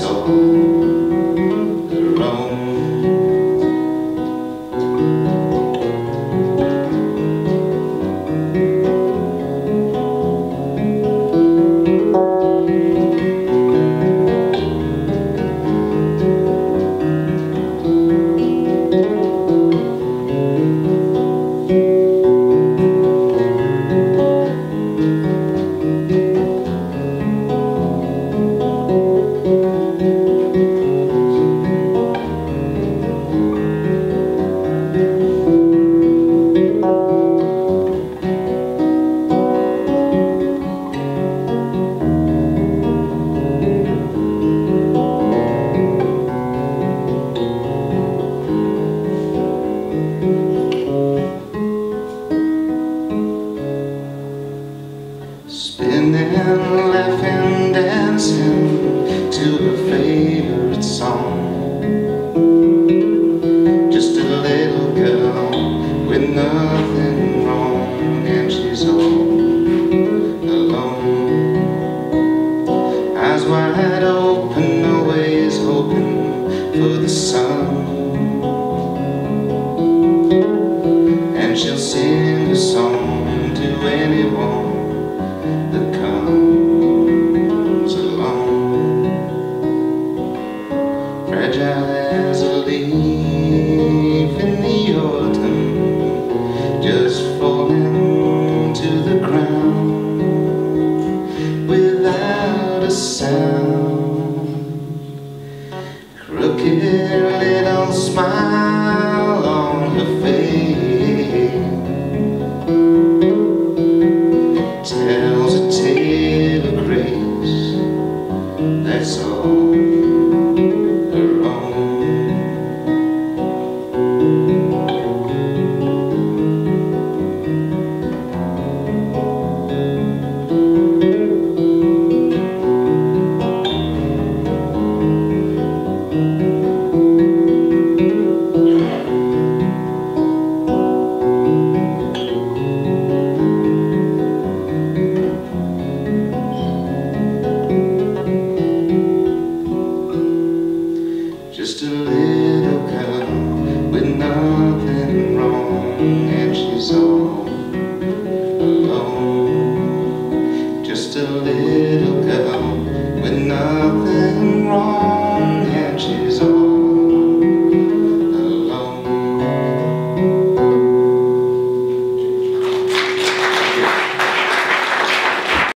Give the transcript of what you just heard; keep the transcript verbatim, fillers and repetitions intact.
that's all her own. Spinning, laughing, dancing to her favorite song. Just a little girl with nothing wrong, and she's all alone. Eyes wide open, always hoping for the sun. And she'll sing a song to anyone that comes along. Fragile as a leaf in the autumn, just falling to the ground without a sound. Crooked little smile on her face tells a tale of grace that's all her own. Just a little girl with nothing wrong, and she's all alone. Just a little